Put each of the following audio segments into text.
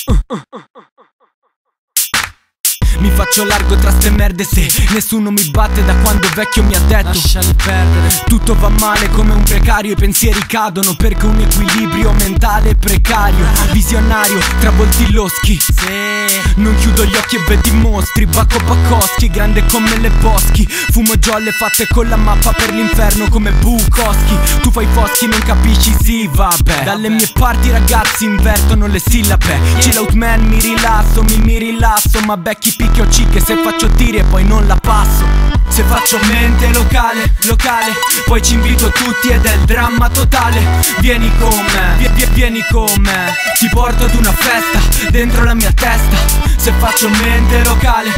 Mi faccio largo tra ste merde se nessuno mi batte da quando vecchio mi ha detto lasciali perdere. Tutto va male come un precario, i pensieri cadono perché un equilibrio mentale è precario. Visionario, travolti loschi, non chiudo gli occhi e vedi mostri. Bacco Bacoschi, grande come le boschi. Fumo giolle fatte con la mappa per l'inferno come Bukowski. Tu fai foschi, non capisci, sì vabbè. Dalle mie parti ragazzi invertono le sillabe. Chill out man, mi rilasso, mi rilasso. Ma becchi picchio cicche se faccio tiri e poi non la passo. Se faccio mente locale, poi ci invito tutti ed è il dramma totale. Vieni con me, vieni con me. Ti porto ad una festa dentro la mia testa. Se faccio mente locale,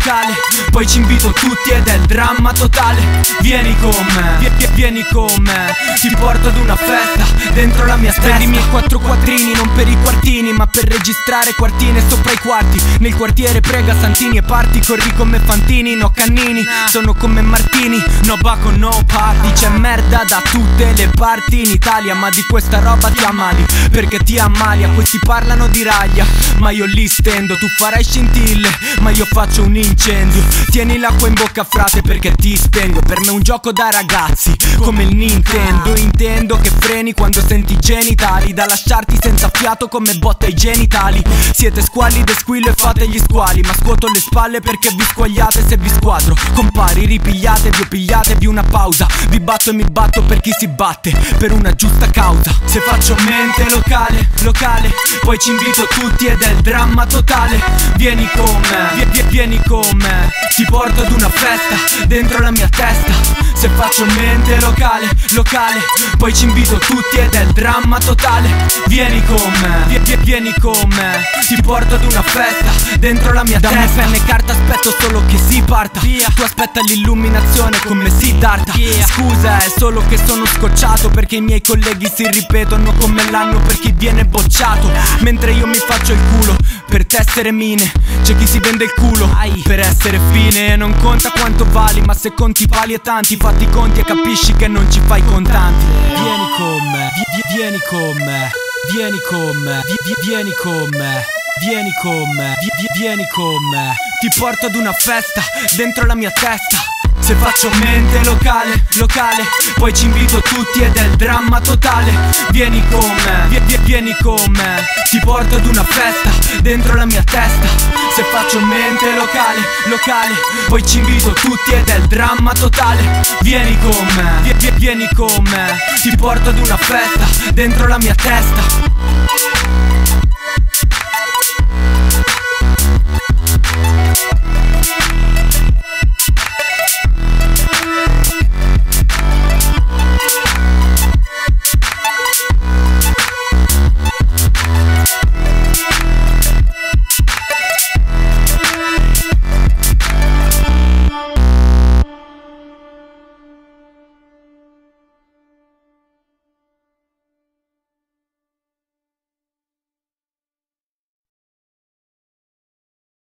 poi ci invito tutti ed è il dramma totale. Vieni con me, vieni con me. Ti porto ad una festa dentro la mia testa. Per i miei 4 quattrini, non per i quartini, ma per registrare quartine sopra i quarti. Nel quartiere prega Santini e parti. Corri come Fantini, no Cannini. Sono come Martini, no Baco, no party. C'è merda da tutte le parti in Italia, ma di questa roba ti ammali, perché ti ammalia. Questi parlano di raglia, ma io li stendo. Tu farai scintille, ma io faccio un incendio. Tieni l'acqua in bocca frate perché ti spengo. Per me è un gioco da ragazzi, come il Nintendo. Intendo che freni quando senti i genitali, da lasciarti senza fiato come botte ai genitali. Siete squali de squillo e fate gli squali, ma scuoto le spalle perché vi squagliate se vi squadro. Compari, ripigliatevi o pigliatevi una pausa. Vi batto e mi batto per chi si batte, per una giusta causa. Se faccio mente locale, poi ci invito tutti ed è il dramma totale. Vieni con me, vieni con me. Ti porto ad una festa dentro la mia testa. Se faccio mente locale, poi ci invito tutti ed è il dramma totale. Vieni con me, vieni con me. Ti porto ad una festa dentro la mia testa. Dammi penna e carta, aspetto solo che si parta. Tu aspetta l'illuminazione come Siddhartha. Scusa, è solo che sono scocciato perché i miei colleghi si ripetono come l'anno per chi viene bocciato. Mentre io mi faccio il culo per tessere mine. C'è chi si vende il culo per essere fine. Non conta quanto vali, ma se conti pali e tanti, fatti i conti e capisci che non ci fai contanti. Vieni con me, vieni con me. Vieni con me, vieni con me. Vieni con me, vieni con me. Ti porto ad una festa dentro la mia testa. Se faccio mente locale, poi ci invito tutti ed è il dramma totale. Vieni con me, vieni con me. Ti porto ad una festa dentro la mia testa. Se faccio mente locale, poi ci invito tutti ed è il dramma totale. Vieni con me, vieni con me. Ti porto ad una festa dentro la mia testa.